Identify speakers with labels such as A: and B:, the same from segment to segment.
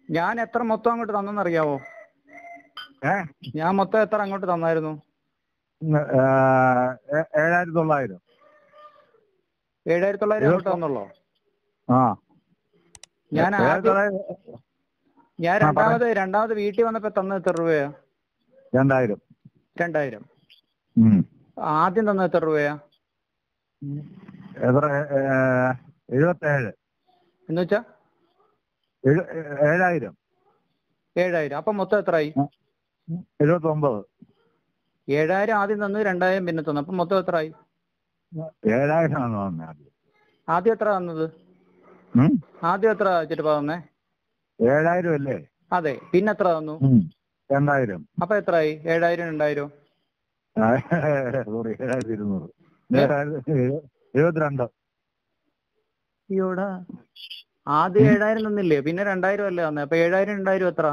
A: ഞാൻ എത്ര മൊത്തം അങ്ങോട്ട് തന്നെന്നറിയാവോ? ഞാൻ മൊത്തം എത്ര അങ്ങോട്ട് തന്നായിരുന്നു?
B: 7,900.
A: 7,900 അങ്ങോട്ട് തന്നുള്ളോ?
B: ആ
A: ഞാൻ ആദ്യം
B: 7,900.
A: ഞാൻ രണ്ടാമത് വീട്ടിൽ വന്നപ്പോ തന്നത് എത്ര രൂപയാ?
B: 2,000.
A: 2,000. ആദ്യം തന്നത് എത്ര രൂപയാ?
B: എത്ര? 77.
A: എന്ന് വെച്ചാ
B: 7,000.
A: 7,000. അപ്പൊ മൊത്തം എത്രയായി?
B: 79.
A: 7,000 ആദ്യം തന്നു, 2,000 പിന്നെ തന്നു. അപ്പൊ മൊത്തം എത്രയായി?
B: 7,000 ആണ് തന്നത്.
A: ആദ്യം എത്ര തന്നത്? ആദ്യം എത്ര ചിറ്റപ്പ തന്നേ?
B: 7,000 അല്ലേ?
A: അതെ. പിന്നെ എത്ര തന്നു?
B: 2,000.
A: അപ്പൊ എത്രയായി? 7,000 2,000.
B: സോറി, 7,200. 72.
A: അയ്യോടാ, ആദ്യം 7,000 തന്നില്ലേ? പിന്നെ 2,000 അല്ലേ തന്നേ? അപ്പൊ 7,000 2,000 എത്ര?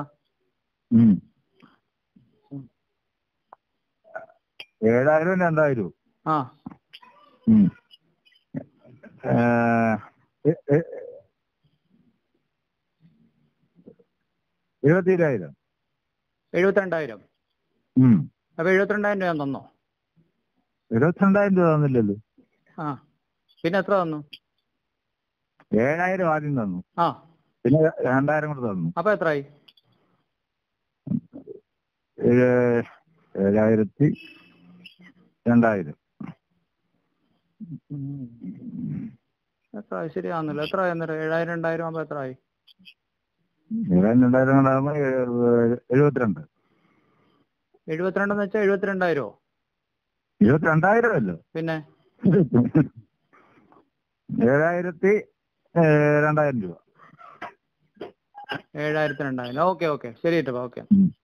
B: 7,000 2,000.
A: ആ
B: 72,000.
A: 72,000. അപ്പൊ 72,000 രൂപ തന്നോ?
B: 72,000 രൂപ തന്നില്ലല്ലോ.
A: ആ പിന്നെ എത്ര തന്നു?
B: 7,000 ആദ്യം തന്നു.
A: ആ
B: പിന്നെ 2,000 കൂടെ തന്നു.
A: അപ്പൊ എത്രയായി?
B: 7,200.
A: എത്ര ശരിയാവുന്നില്ല. എത്ര 7,000 2,000 ആകുമ്പോ എത്രയായി?
B: 7,000 2,000 കൂടെ ആകുമ്പോ 72.
A: 72 എന്ന് വെച്ചാൽ 72,000?
B: 72,000 അല്ലോ.
A: പിന്നെ
B: 7,200 രൂപ.
A: 7,000 2,000. ഓക്കെ ശരി ചിറ്റപ്പ. ഓക്കെ.